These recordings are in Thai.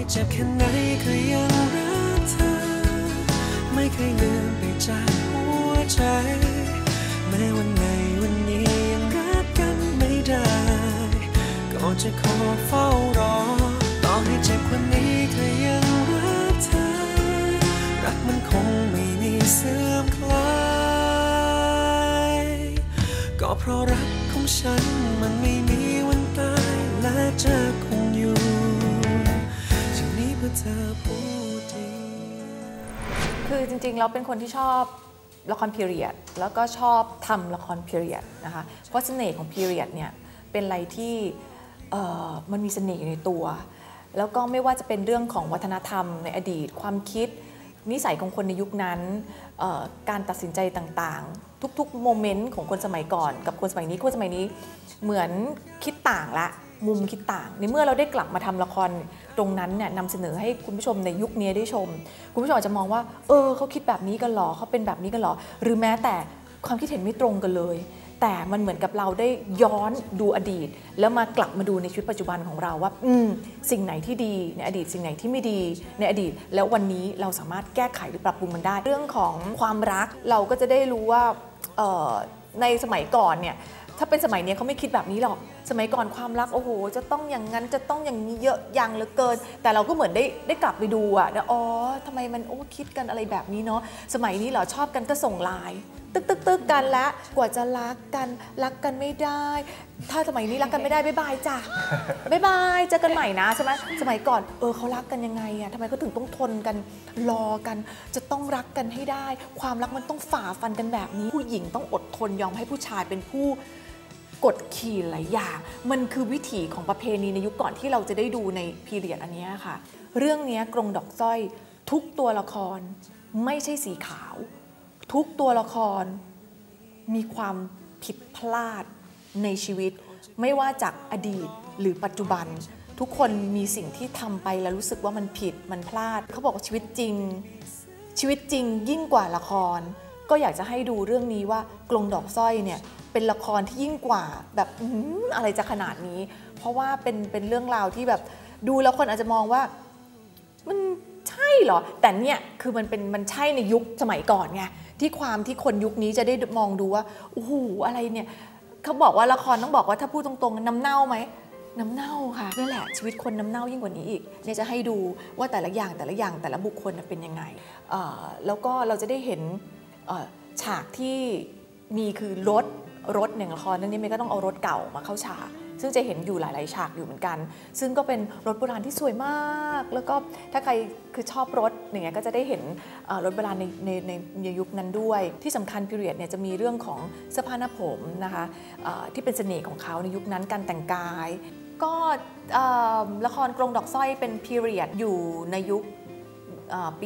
เจ็บแค่ไหนก็ยังรักเธอไม่เคยลืมไปจากหัวใจแม้วันไหนวันนี้ยังรักกันไม่ได้ก็จะขอเฝ้ารอต่อให้เจ็บกว่านี้ก็ยังรักเธอรักมันคงไม่มีเสื่อมคลายก็เพราะรักของฉันมันไม่มีวันตายและจะคงอยู่จากนี้เพื่อเธอผู้เดียวคือจริงๆเราเป็นคนที่ชอบละครพีเรียดแล้วก็ชอบทำละครพีเรียดนะคะเพราะเสน่ห์ของพีเรียดเนี่ยเป็นอะไรที่มันมีเสน่ห์อยู่ในตัวแล้วก็ไม่ว่าจะเป็นเรื่องของวัฒนธรรมในอดีตความคิดนิสัยของคนในยุคนั้นการตัดสินใจต่างๆทุกๆโมเมนต์ของคนสมัยก่อนกับคนสมัยนี้คนสมัยนี้เหมือนคิดต่างละมุมคิดต่างในเมื่อเราได้กลับมาทำละครตรงนั้นเนี่ยนำเสนอให้คุณผู้ชมในยุคนี้ได้ชมคุณผู้ชมอาจจะมองว่าเขาคิดแบบนี้กันหรอเขาเป็นแบบนี้กันหรอหรือแม้แต่ความคิดเห็นไม่ตรงกันเลยแต่มันเหมือนกับเราได้ย้อนดูอดีตแล้วมากลับมาดูในชีวิตปัจจุบันของเราว่าสิ่งไหนที่ดีในอดีตสิ่งไหนที่ไม่ดีในอดีตแล้ววันนี้เราสามารถแก้ไขหรือปรับปรุงมันได้เรื่องของความรักเราก็จะได้รู้ว่าในสมัยก่อนเนี่ยถ้าเป็นสมัยนี้เขาไม่คิดแบบนี้หรอกสมัยก่อนความรักโอ้โหจะต้องอย่างนั้นจะต้องอย่างนี้เยอะอย่างเหลือเกินแต่เราก็เหมือนได้กลับไปดูอะทำไมมันคิดกันอะไรแบบนี้เนาะสมัยนี้เหรอชอบกันก็ส่งไลน์ตึกกันแล้วกว่าจะรักกันไม่ได้ถ้าสมัยนี้รักกันไม่ได้บ๊ายบายจ้ะบ๊ายบายเจอกันใหม่นะใช่ไหมสมัยก่อนเขารักกันยังไงอะทำไมเขาถึงต้องทนกันรอกันจะต้องรักกันให้ได้ความรักมันต้องฝ่าฟันกันแบบนี้ผู้หญิงต้องอดทนยอมให้ผู้ชายเป็นผู้กดขี่หลายอย่างมันคือวิถีของประเพณีในยุคก่อนที่เราจะได้ดูในพีเรียดอันนี้ค่ะเรื่องนี้กรงดอกสร้อยทุกตัวละครไม่ใช่สีขาวทุกตัวละครมีความผิดพลาดในชีวิตไม่ว่าจากอดีตหรือปัจจุบันทุกคนมีสิ่งที่ทำไปแล้วรู้สึกว่ามันผิดมันพลาดเขาบอกว่าชีวิตจริงยิ่งกว่าละครก็อยากจะให้ดูเรื่องนี้ว่ากรงดอกสร้อยเนี่ยเป็นละครที่ยิ่งกว่าแบบอะไรจะขนาดนี้เพราะว่าเป็นเรื่องราวที่แบบดูแล้วคนอาจจะมองว่ามันใช่เหรอแต่เนี่ยคือมันใช่ในยุคสมัยก่อนไงที่ความที่คนยุคนี้จะได้มองดูว่าโอ้โหอะไรเนี่ยเขาบอกว่าละครต้องบอกว่าถ้าพูดตรงๆน้ำเน่าไหมน้ำเน่าค่ะนี่แหละชีวิตคนน้ำเน่ายิ่งกว่านี้อีกเนี่ยจะให้ดูว่าแต่ละอย่างแต่ละบุคคลเป็นยังไงแล้วก็เราจะได้เห็นฉากที่มีคือรถอย่างละครนั้นนี่ก็ต้องเอารถเก่ามาเข้าฉากซึ่งจะเห็นอยู่หลายๆฉากอยู่เหมือนกันซึ่งก็เป็นรถโบราณที่สวยมากแล้วก็ถ้าใครคือชอบรถอย่างเงี้ยก็จะได้เห็นรถโบราณในยุคนั้นด้วยที่สำคัญพีเรียดเนี่ยจะมีเรื่องของเสื้อผ้าหน้าผมนะคะที่เป็นเสน่ห์ของเขาในยุคนั้นการแต่งกายก็ละครกรงดอกสร้อยเป็นพีเรียดอยู่ในยุคปี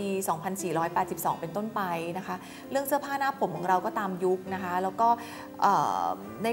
2482 เป็นต้นไปนะคะเรื่องเสื้อผ้าหน้าผมของเราก็ตามยุคนะคะแล้วก็ใน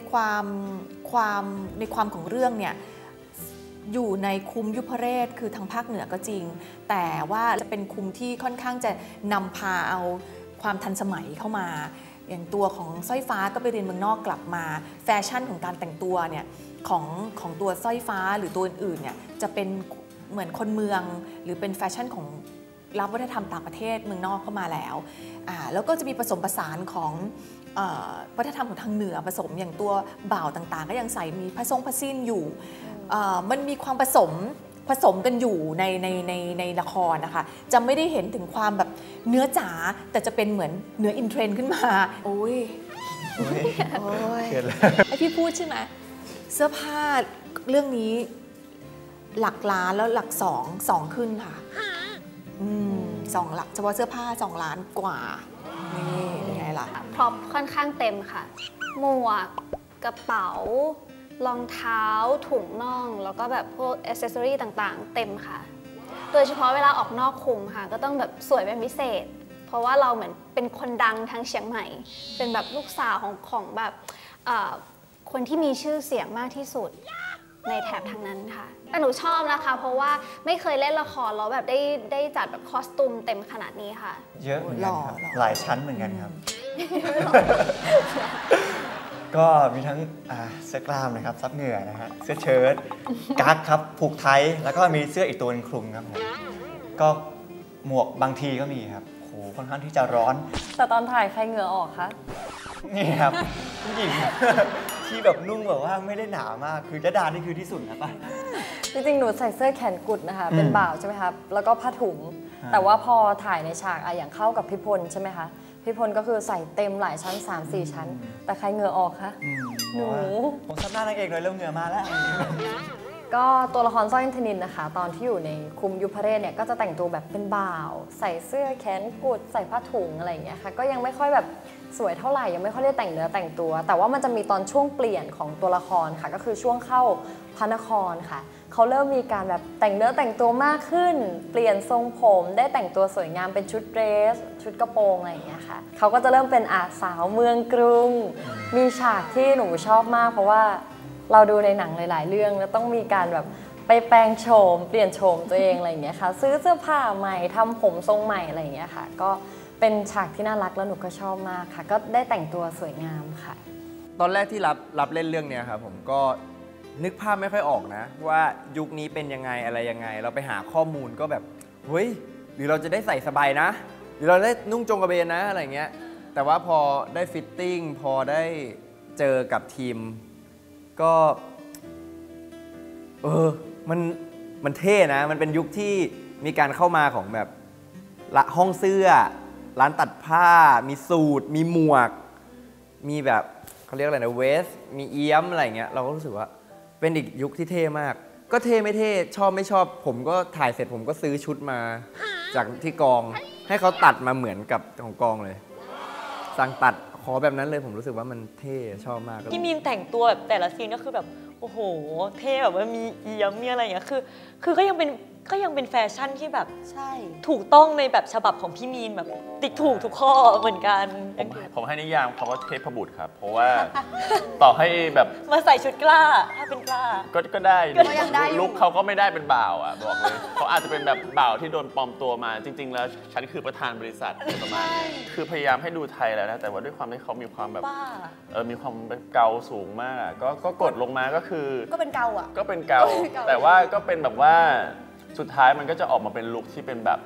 ความของเรื่องเนี่ยอยู่ในคุ้มยุพเรศคือทางภาคเหนือก็จริงแต่ว่าจะเป็นคุ้มที่ค่อนข้างจะนำพาเอาความทันสมัยเข้ามาอย่างตัวของสร้อยฟ้าก็ไปเรียนเมืองนอกกลับมาแฟชั่นของการแต่งตัวเนี่ยของตัวสร้อยฟ้าหรือตัวอื่นๆเนี่ยจะเป็นเหมือนคนเมืองหรือเป็นแฟชั่นของรับวัฒนธรรมต่างประเทศเมืองนอกเข้ามาแล้วก็จะมีผสมผสานของวัฒนธรรมของทางเหนือผสมอย่างตัวบ่าวต่างๆก็ยังใส่มีผ้าสิ้นอยู่มันมีความผสมกันอยู่ในละครนะคะจะไม่ได้เห็นถึงความแบบเนื้อจ๋าแต่จะเป็นเหมือนเนื้ออินเทรนด์ขึ้นมาโอ้ยไอพี่พูดใช่ไหมเสื้อผ้าเรื่องนี้หลักล้านแล้วหลักสองขึ้นค่ะ2 หลักเฉพาะเสื้อผ้า2 ล้านกว่านี่เป็นไงล่ะพร็อพค่อนข้างเต็มค่ะหมวกกระเป๋ารองเท้าถุงน่องแล้วก็แบบพวกอิสเซอรี่ต่างๆเต็มค่ะโดยเฉพาะเวลาออกนอกคุมค่ะก็ต้องแบบสวยเป็นพิเศษเพราะว่าเราเหมือนเป็นคนดังทางเชียงใหม่เป็นแบบลูกสาวของแบบคนที่มีชื่อเสียงมากที่สุดในแถบทางนั้นค่ะแต่หนูชอบนะคะเพราะว่าไม่เคยเล่นละครแล้วแบบได้จัดแบบคอสตูมเต็มขนาดนี้ค่ะเยอะเหมือนกันครับหลายชั้นเหมือนกันครับก็มีทั้งเสื้อกล้ามนะครับซับเหงื่อนะฮะเสื้อเชิ้ตกั๊กครับผูกไทยแล้วก็มีเสื้ออีกตัวนึงคลุมครับผมก็หมวกบางทีก็มีครับโหค่อนข้างที่จะร้อนแต่ตอนถ่ายใครเหงื่อออกคะนี่ครับผู้หญิงที่แบบนุ่งแบบว่าไม่ได้หนามากคือจะดานี่คือที่สุดนะป่ะจริงๆหนูใส่เสื้อแขนกุดนะคะเป็นบ่าวใช่ไหมครับแล้วก็ผ้าถุงแต่ว่าพอถ่ายในฉากอย่างเข้ากับพี่พลใช่ไหมคะพี่พลก็คือใส่เต็มหลายชั้น 3-4 ชั้นแต่ใครเหงื่อออกคะหนูผมซับหน้านางเอกเลยเริ่มเหงื่อมาแล้วก็ตัวละครสร้อยอินทนินนะคะตอนที่อยู่ในคุมยุพเรศเนี่ยก็จะแต่งตัวแบบเป็นบ่าวใส่เสื้อแขนกุดใส่ผ้าถุงอะไรอย่างเงี้ยค่ะก็ยังไม่ค่อยแบบสวยเท่าไหร่ยังไม่ค่อยได้แต่งเนื้อแต่งตัวแต่ว่ามันจะมีตอนช่วงเปลี่ยนของตัวละครค่ะก็คือช่วงเข้าพระนครค่ะเขาเริ่มมีการแบบแต่งเนื้อแต่งตัวมากขึ้นเปลี่ยนทรงผมได้แต่งตัวสวยงามเป็นชุดเดรสชุดกระโปรงอะไรอย่างเงี้ยค่ะเขาก็จะเริ่มเป็นสาวเมืองกรุงมีฉากที่หนูชอบมากเพราะว่าเราดูในหนังหลายๆเรื่องแล้วต้องมีการแบบไปแปลงโฉมเปลี่ยนโฉมตัวเองอะไรอย่างเงี้ยค่ะซื้อเสื้อผ้าใหม่ทำผมทรงใหม่อะไรอย่างเงี้ยค่ะก็เป็นฉากที่น่ารักแล้วหนูก็ชอบมากค่ะก็ได้แต่งตัวสวยงามค่ะตอนแรกที่รับเล่นเรื่องนี้ครับผมก็นึกภาพไม่ค่อยออกนะว่ายุคนี้เป็นยังไงอะไรยังไงเราไปหาข้อมูลก็แบบเฮ้ยหรือเราจะได้ใส่สบายนะหรือเราได้นุ่งจงกระเบนนะอะไรเงี้ยแต่ว่าพอได้ฟิตติ้งพอได้เจอกับทีมก็มันเท่นะมันเป็นยุคที่มีการเข้ามาของแบบห้องเสื้อร้านตัดผ้ามีสูทมีหมวกมีแบบเขาเรียกอะไรนะเวสมีเอี้ยมอะไรเงี้ยเราก็รู้สึกว่าเป็นอีกยุคที่เท่มากก็เท่ไม่เท่ชอบไม่ชอบผมก็ถ่ายเสร็จผมก็ซื้อชุดมาจากที่กองให้เขาตัดมาเหมือนกับของกองเลยสั่งตัดขอแบบนั้นเลยผมรู้สึกว่ามันเท่ชอบมากพี่มีนแต่งตัวแบบแต่ละซีนก็คือแบบโอ้โหเท่แบบว่ามีเอี้ยมมีอะไรอย่างเงี้ยคือก็ยังเป็นแฟชั่นที่แบบใช่ถูกต้องในแบบฉบับของพี่มีนแบบติ๊กถูกทุกข้อเหมือนกันผมให้นิยามคำว่าเทพบุตรครับเพราะว่าต่อให้แบบมาใส่ชุดกล้าถ้าเป็นกล้าก็ได้ลุคเขาก็ไม่ได้เป็นบ่าวอ่ะบอกเลยเขาอาจจะเป็นแบบบ่าวที่โดนปลอมตัวมาจริงๆแล้วฉันคือประธานบริษัทประมาณนี้คือพยายามให้ดูไทยแล้วนะแต่ว่าด้วยความที่เขามีความแบบมีความเกาสูงมากก็กดลงมาก็คือก็เป็นเกาอ่ะก็เป็นเกาแต่ว่าก็เป็นแบบว่าสุดท้ายมันก็จะออกมาเป็นลุคที่เป็นแบบ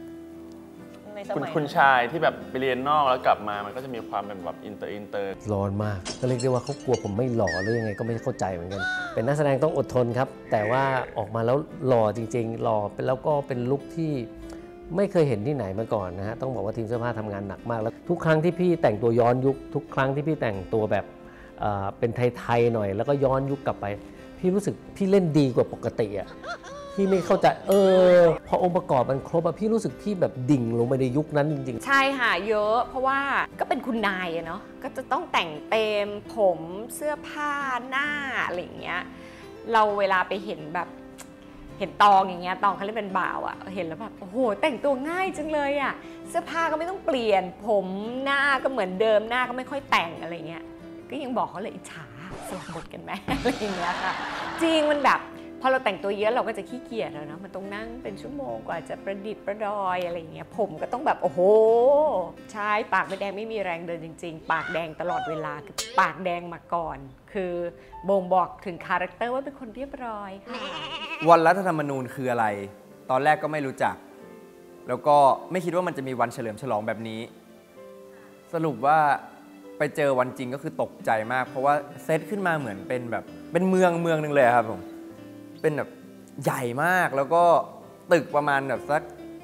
คุณชายที่แบบไปเรียนนอกแล้วกลับมามันก็จะมีความเป็นแบบอินเตอร์ร้อนมากก็เรียกได้ว่าเขากลัวผมไม่หล่อหรือยังไงก็ไม่เข้าใจเหมือนกันเป็นนักแสดงต้องอดทนครับแต่ว่าออกมาแล้วหล่อจริงๆหล่อแล้วก็เป็นลุคที่ไม่เคยเห็นที่ไหนมาก่อนนะฮะต้องบอกว่าทีมเสื้อผ้าทำงานหนักมากแล้วทุกครั้งที่พี่แต่งตัวย้อนยุคทุกครั้งที่พี่แต่งตัวแบบเป็นไทยๆหน่อยแล้วก็ย้อนยุคกลับไปพี่รู้สึกพี่เล่นดีกว่าปกติอ่ะพี่ไม่เข้าใจพอองค์ประกอบมันครบอะพี่รู้สึกพี่แบบดิ่งลงไปในยุคนั้นจริงๆใช่ค่ะเยอะเพราะว่าก็เป็นคุณนายเนาะก็จะต้องแต่งเต็มผมเสื้อผ้าหน้าอะไรอย่างเงี้ยเราเวลาไปเห็นแบบเห็นตองอย่างเงี้ยตองเขาเรียกเป็นบ่าวอะเห็นแล้วแบบโอ้โหแต่งตัวง่ายจังเลยอะเสื้อผ้าก็ไม่ต้องเปลี่ยนผมหน้าก็เหมือนเดิมหน้าก็ไม่ค่อยแต่งอะไรเงี้ยก็ยังบอกเขาเลยอิจฉาสลับบทกันไหมอะไรอย่างเงี้ยค่ะจริงมันแบบพอเราแต่งตัวเยอะเราก็จะขี้เกียจแล้วนะมันต้องนั่งเป็นชั่วโมงกว่าจะประดิษฐ์ประดอยอะไรอย่างเงี้ยผมก็ต้องแบบโอ้โหใช่ปากไม่แดงไม่มีแรงเดินจริงๆปากแดงตลอดเวลาคือปากแดงมาก่อนคือบ่งบอกถึงคาแรคเตอร์ว่าเป็นคนเรียบร้อยค่ะวันรัฐธรรมนูญคืออะไรตอนแรกก็ไม่รู้จักแล้วก็ไม่คิดว่ามันจะมีวันเฉลิมฉลองแบบนี้สรุปว่าไปเจอวันจริงก็คือตกใจมากเพราะว่าเซตขึ้นมาเหมือนเป็นแบบเป็นเมืองนึงเลยครับผมเป็นแบบใหญ่มากแล้วก็ตึกประมาณแบบสัก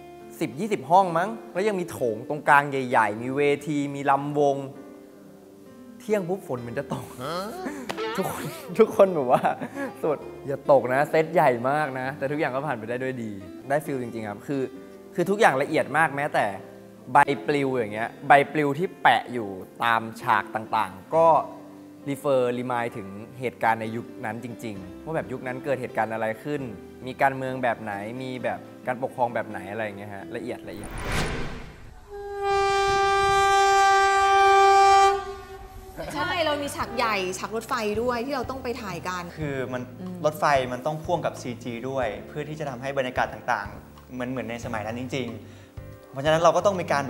10-20 ห้องมั้งแล้วยังมีโถงตรงกลางใหญ่ๆมีเวทีมีลำวงเที่ยงปุ๊บฝนมันจะตกทุกคนแบบว่าสุดอย่าตกนะเซตใหญ่มากนะแต่ทุกอย่างก็ผ่านไปได้ด้วยดีได้ฟีลจริงๆครับคือทุกอย่างละเอียดมากแม้แต่ใบปลิวอย่างเงี้ยใบปลิวที่แปะอยู่ตามฉากต่างๆก็รีมายถึงเหตุการณ์ในยุคนั้นจริงๆว่าแบบยุคนั้นเกิดเหตุการณ์อะไรขึ้นมีการเมืองแบบไหนมีแบบการปกครองแบบไหนอะไรอย่างเงี้ยฮะละเอียดใช่เรามีฉากใหญ่ฉากรถไฟด้วยที่เราต้องไปถ่ายกันคือมันรถไฟมันต้องพ่วงกับ CG ด้วยเพื่อที่จะทำให้บรรยากาศต่างๆเหมือนในสมัยนั้นจริงๆเพราะฉะนั้นเราก็ต้องมีการแบบ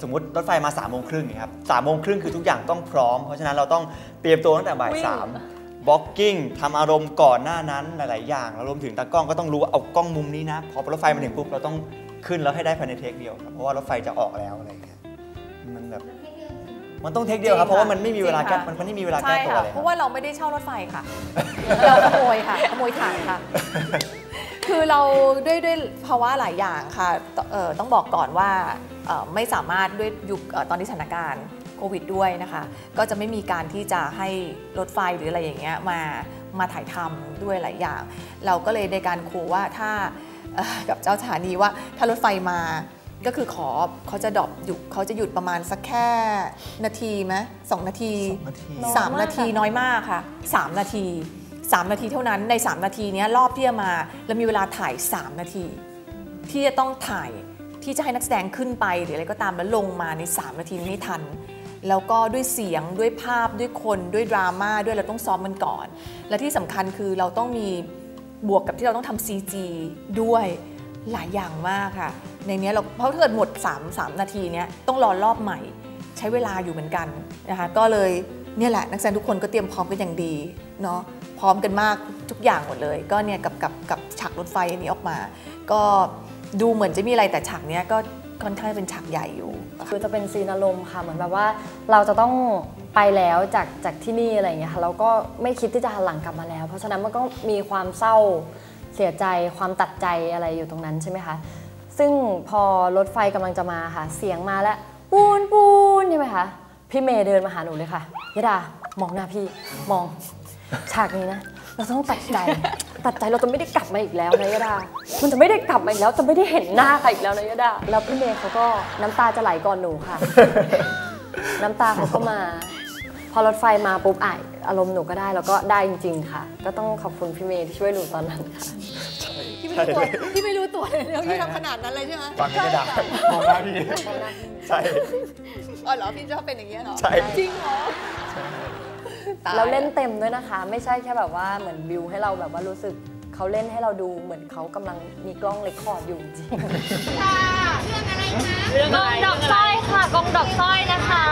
สมมติรถไฟมา3 โมงครึ่งครับ3 โมงครึ่งคือทุกอย่างต้องพร้อมเพราะฉะนั้นเราต้องเตรียมตัวตั้งแต่บ่าย3บล็อกกิ้งทำอารมณ์ก่อนหน้านั้นหลายๆอย่างแล้วรวมถึงตากล้องก็ต้องรู้ว่าเอากล้องมุมนี้นะพอรถไฟมาถึงปุ๊บเราต้องขึ้นแล้วให้ได้ภายในเทคเดียวครับเพราะว่ารถไฟจะออกแล้วอะไรอย่างเงี้ยมันแบบมันต้องเทคเดียวครับเพราะว่ามันไม่มีเวลาแก้มันไม่มีเวลาแก้ตัวเลยเพราะว่าเราไม่ได้เช่ารถไฟค่ะเราขโมยค่ะขโมยถ่ายค่ะคือเราด้วยภาวะหลายอย่างค่ะต้องบอกก่อนว่าไม่สามารถด้วยยุคตอนที่สถานการณ์โควิดด้วยนะคะก็จะไม่มีการที่จะให้รถไฟหรืออะไรอย่างเงี้ยมาถ่ายทำด้วยหลายอย่างเราก็เลยในการขู่ว่าถ้ากับเจ้าสถานีว่าถ้ารถไฟมาก็คือเขาจะดรอปหยุดเขาจะหยุดประมาณสักแค่นาทีไหม2 นาที3 นาทีน้อยมากค่ะ3 นาที3 นาทีเท่านั้นใน3 นาทีนี้รอบที่จะมาแล้วมีเวลาถ่าย3 นาทีที่จะต้องถ่ายที่จะให้นักแสดงขึ้นไปหรืออะไรก็ตามแล้วลงมาใน3 นาทีนี้ให้ทันแล้วก็ด้วยเสียงด้วยภาพด้วยคนด้วยดราม่าด้วยเราต้องซ้อมมันก่อนและที่สำคัญคือเราต้องมีบวกกับที่เราต้องทำ CG ด้วยหลายอย่างมากค่ะในนี้เราเพราะถ้าเกิดหมด3 นาทีนี้ต้องรอรอบใหม่ใช้เวลาอยู่เหมือนกันนะคะก็เลยเนี่ยแหละนักแสดงทุกคนก็เตรียมพร้อมกันอย่างดีเนาะพร้อมกันมากทุกอย่างหมดเลยก็เนี่ยกับฉากรถไฟอันนี้ออกมาก็ดูเหมือนจะมีอะไรแต่ฉากเนี้ยก็ค่อนข้างเป็นฉากใหญ่อยู่คือจะเป็นซีนอารมณ์ค่ะเหมือนแบบว่าเราจะต้องไปแล้วจากที่นี่อะไรอย่างเงี้ยค่ะเราก็ไม่คิดที่จะหันหลังกลับมาแล้วเพราะฉะนั้นมันก็มีความเศร้าเสียใจความตัดใจอะไรอยู่ตรงนั้นใช่ไหมคะซึ่งพอรถไฟกำลังจะมาค่ะเสียงมาแล้วปูนปูนใช่ไหมคะพี่เมย์เดินมาหาหนูเลยค่ะยดามองหน้าพี่มองฉากนี้นะเราต้องตัดใจเราจะไม่ได้กลับมาอีกแล้วนะยดามันจะไม่ได้กลับมาอีกแล้วจะไม่ได้เห็นหน้าใครอีกแล้วนะยดาแล้วพี่เมย์เขาก็น้ำตาจะไหลก่อนหนูค่ะ น้ำตาเขาก็มาพอรถไฟมาปุ๊บอารมณ์หนูก็ได้แล้วก็ได้จริงๆค่ะก็ต้องขอบคุณพี่เมย์ที่ช่วยหนูตอนนั้นค่ะที่ไม่รู้ตัวเลยแล้วพี่ทำขนาดนั้นเลยใช่ไหมฟังไม่ได้มองหน้าพี่ใช่อ๋อเหรอพี่ชอบเป็นอย่างเงี้ยเหรอใช่จริงเหรอเราเล่นเต็มด้วยนะคะไม่ใช่แค่แบบว่าเหมือนบิวให้เราแบบว่ารู้สึกเขาเล่นให้เราดูเหมือนเขากำลังมีกล้องเรคคอร์ดอยู่จริงค่ะเรื่องอะไรกองดอกสร้อยค่ะกองดอกสร้อยนะคะ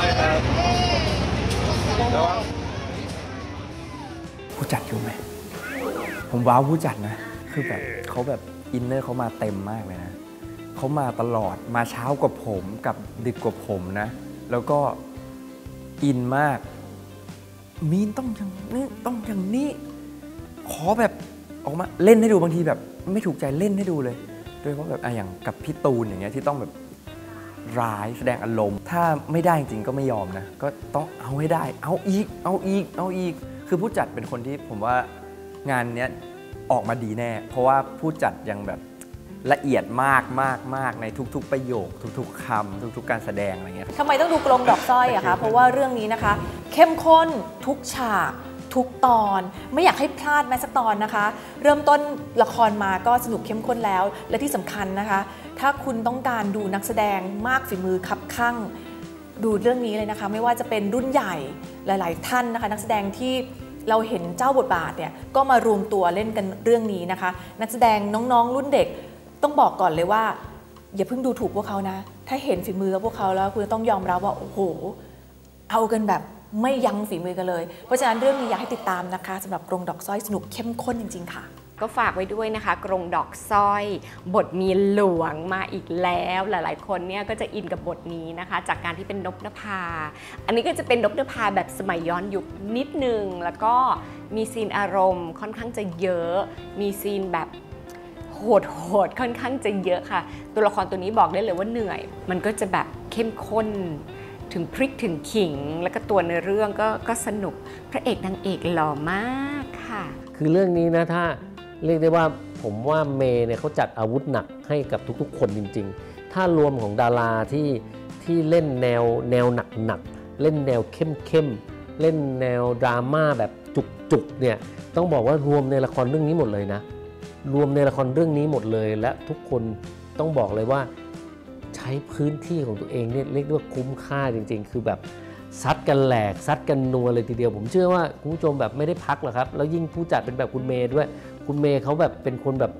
ผู้จัดอยู่ไหมผมว้าวผู้จัดนะคือแบบเขาแบบอินเนอร์เขามาเต็มมากเลยนะเขามาตลอดมาเช้ากว่าผมกับดึกกว่าผมนะแล้วก็อินมากมีนต้องอย่างนี้ต้องอย่างนี้ขอแบบออกมาเล่นให้ดูบางทีแบบไม่ถูกใจเล่นให้ดูเลยโดยเฉพาะแบบอย่างกับพี่ตูนอย่างเงี้ยที่ต้องแบบร้ายแสดงอารมณ์ถ้าไม่ได้จริงๆก็ไม่ยอมนะก็ต้องเอาให้ได้เอาอีกคือผู้จัดเป็นคนที่ผมว่างานเนี้ยออกมาดีแน่เพราะว่าผู้จัดยังแบบละเอียดมากในทุกๆประโยคทุกๆคำทุกๆการแสดงอะไรเงี้ยทำไมต้องดูกลมดอกสร้อยอะคะเพราะว่าเรื่องนี้นะคะเข้มข้นทุกฉากทุกตอนไม่อยากให้พลาดแม้สักตอนนะคะเริ่มต้นละครมาก็สนุกเข้มข้นแล้วและที่สำคัญนะคะถ้าคุณต้องการดูนักแสดงมากฝีมือคับคั่งดูเรื่องนี้เลยนะคะไม่ว่าจะเป็นรุ่นใหญ่หลายๆท่านนะคะนักแสดงที่เราเห็นเจ้าบทบาทเนี่ยก็มารวมตัวเล่นกันเรื่องนี้นะคะนักแสดงน้องๆรุ่นเด็กต้องบอกก่อนเลยว่าอย่าเพิ่งดูถูกพวกเขานะถ้าเห็นฝีมือพวกเขาแล้วคุณต้องยอมรับว่าโอ้โหเอากันแบบไม่ยั้งฝีมือกันเลยเพราะฉะนั้นเรื่องนี้อยากให้ติดตามนะคะสำหรับกรงดอกสร้อยสนุกเข้มข้นจริงๆค่ะก็ฝากไว้ด้วยนะคะกรงดอกสร้อยบทมีหลวงมาอีกแล้วหลายๆคนเนี่ยก็จะอินกับบทนี้นะคะจากการที่เป็นนพนภาอันนี้ก็จะเป็นนพนภาแบบสมัยย้อนยุคนิดนึงแล้วก็มีซีนอารมณ์ค่อนข้างจะเยอะมีซีนแบบโหดค่อนข้างจะเยอะค่ะตัวละครตัวนี้บอกได้เลยว่าเหนื่อยมันก็จะแบบเข้มข้นถึงพริกถึงขิงแล้วก็ตัวในเรื่องก็สนุกพระเอกนางเอกหล่อมากค่ะคือเรื่องนี้นะถ้าเรียกได้ว่าผมว่าเมย์เนี่ยเขาจัดอาวุธหนักให้กับทุกๆคนจริงๆถ้ารวมของดาราที่เล่นแนวหนักเล่นแนวเข้มเล่นแนวดราม่าแบบจุกเนี่ยต้องบอกว่ารวมในละครเรื่องนี้หมดเลยนะรวมในละครเรื่องนี้หมดเลยและทุกคนต้องบอกเลยว่าใช้พื้นที่ของตัวเองเนี่ยเรียกว่าคุ้มค่าจริงๆคือแบบซัดกันแหลกซัดกันนัวเลยทีเดียวผมเชื่อว่าคุณผู้ชมแบบไม่ได้พักหรอกครับแล้วยิ่งผู้จัดเป็นแบบคุณเมย์ด้วยคุณเมย์เขาแบบเป็นคนแบบ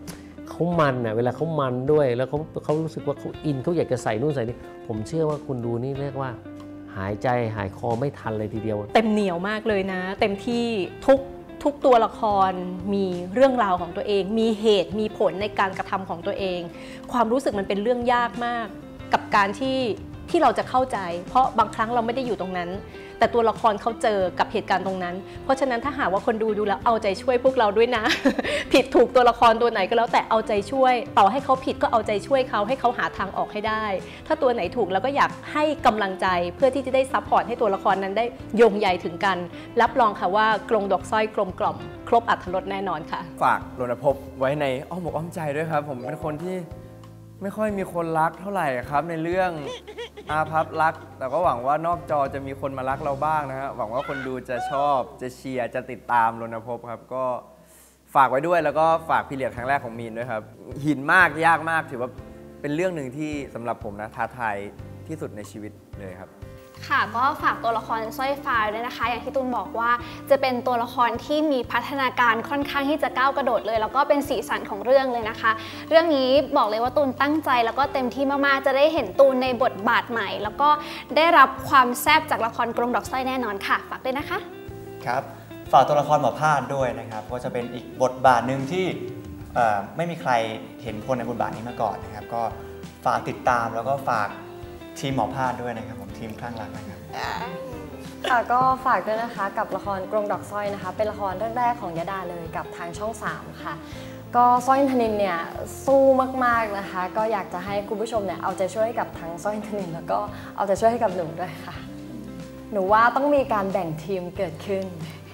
เขามันเวลาเขามันด้วยแล้วเขารู้สึกว่าเขาอินเขาอยากจะใส่นู่นใส่นี่ผมเชื่อว่าคุณดูนี่เรียกว่าหายใจหายคอไม่ทันเลยทีเดียวเต็มเหนียวมากเลยนะ เต็มที่ทุกตัวละครมีเรื่องราวของตัวเองมีเหตุมีผลในการกระทำของตัวเองความรู้สึกมันเป็นเรื่องยากมากกับการที่เราจะเข้าใจเพราะบางครั้งเราไม่ได้อยู่ตรงนั้นแต่ตัวละครเขาเจอกับเหตุการณ์ตรงนั้นเพราะฉะนั้นถ้าหากว่าคนดูแล้วเอาใจช่วยพวกเราด้วยนะ ผิดถูกตัวละครตัวไหนก็แล้วแต่เอาใจช่วยต่อให้เขาผิดก็เอาใจช่วยเขาให้เขาหาทางออกให้ได้ถ้าตัวไหนถูกแล้วก็อยากให้กำลังใจเพื่อที่จะได้ซัพพอร์ตให้ตัวละครนั้นได้โยงใยถึงกันรับรองค่ะว่ากรงดอกสร้อยกลมกล่อมครบอรรถรสแน่นอนค่ะฝากรณภพไว้ในอ้อมอกอ้อมใจด้วยครับผมเป็นคนที่ไม่ค่อยมีคนรักเท่าไหร่ครับในเรื่องอาภัพรักแต่ก็หวังว่านอกจอจะมีคนมารักเราบ้างนะฮะหวังว่าคนดูจะชอบจะเชียร์จะติดตามรณภพครับก็ฝากไว้ด้วยแล้วก็ฝากพีเรียดครั้งแรกของมีนด้วยครับหินมากยากมากถือว่าเป็นเรื่องหนึ่งที่สำหรับผมนะท้าทายที่สุดในชีวิตเลยครับค่ะก็ฝากตัวละครสร้อยฟ้าด้วยนะคะอย่างที่ตูนบอกว่าจะเป็นตัวละครที่มีพัฒนาการค่อนข้างที่จะก้าวกระโดดเลยแล้วก็เป็นสีสันของเรื่องเลยนะคะเรื่องนี้บอกเลยว่าตูนตั้งใจแล้วก็เต็มที่มากๆจะได้เห็นตูนในบทบาทใหม่แล้วก็ได้รับความแซ่บจากละครกรงดอกสร้อยแน่นอนค่ะฝากด้วยนะคะครับฝากตัวละครหมอพาดด้วยนะครับก็จะเป็นอีกบทบาทหนึ่งที่ไม่มีใครเห็นคนในบทบาทนี้มาก่อนนะครับก็ฝากติดตามแล้วก็ฝากทีมหมอพาดด้วยนะครับผมทีมคลั่งรักนะครับค่ะก็ฝากด้วยนะคะกับละครกรงดอกสร้อยนะคะเป็นละครเรื่องแรกของยดาเลยกับทางช่อง 3 ค่ะก็สร้อยอินทนินเนี่ยสู้มากๆนะคะก็อยากจะให้คุณผู้ชมเนี่ยเอาใจช่วยกับทั้งสร้อยอินทนินแล้วก็เอาใจช่วยให้กับหนูด้วยค่ะหนูว่าต้องมีการแบ่งทีมเกิดขึ้น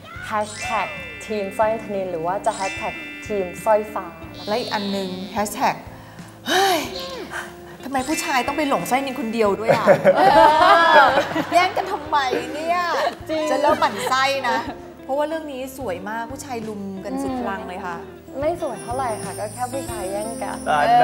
#ทีมสร้อยอินทนินหรือว่าจะ#ทีมสร้อยฟ้าและอีกอันนึง#เฮ้ยทำไมผู้ชายต้องไปหลงสร้อยนินคนเดียวด้วยอ่ะ แย่งกันทำไมเนี่ยจะเริ่มหมั่นไส้นะเพราะว่าเรื่องนี้สวยมากผู้ชายลุมกันสุดพลังเลยค่ะไม่สวยเท่าไหร่ค่ะก็แค่ผู้ชายแย่งกัน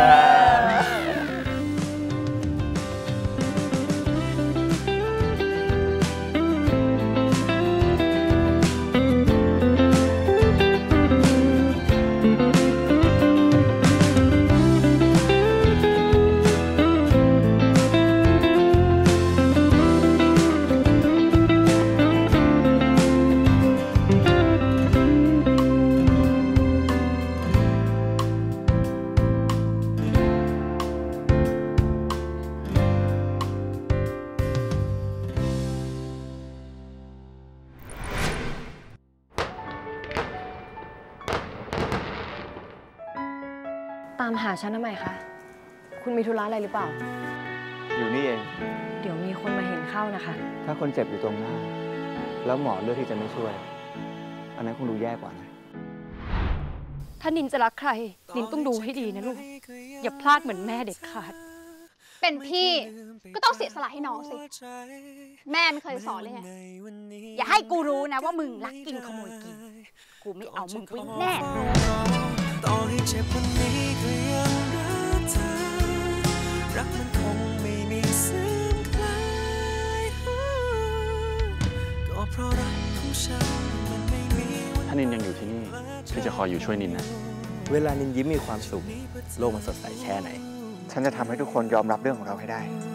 ตามหาฉันทำไมคะคุณมีธุระอะไรหรือเปล่าอยู่นี่เองเดี๋ยวมีคนมาเห็นเข้านะคะถ้าคนเจ็บอยู่ตรงหน้าแล้วหมอเลือกที่จะไม่ช่วยอันนั้นคงดูแย่กว่านะถ้านินจะรักใครนินต้องดูให้ดีนะลูกอย่าพลาดเหมือนแม่เด็ดขาดเป็นพี่ก็ต้องเสียสละให้น้องสิแม่ไม่เคยสอนเลยไงอย่าให้กูรู้นะว่ามึงลักกินขโมยกินกูไม่เอามึงไปแน่ต่อให้เจ็บวันนี้ก็ยังรักเธอรักมันคงไม่มีสิ้นคลายก็เพราะรักของฉันมันไม่มีถ้านินยังอยู่ที่นี่พี่จะคอยอยู่ช่วยนินนะเวลานินยิ้มมีความสุขโลกมันสดใสแค่ไหนฉันจะทำให้ทุกคนยอมรับเรื่องของเราให้ได้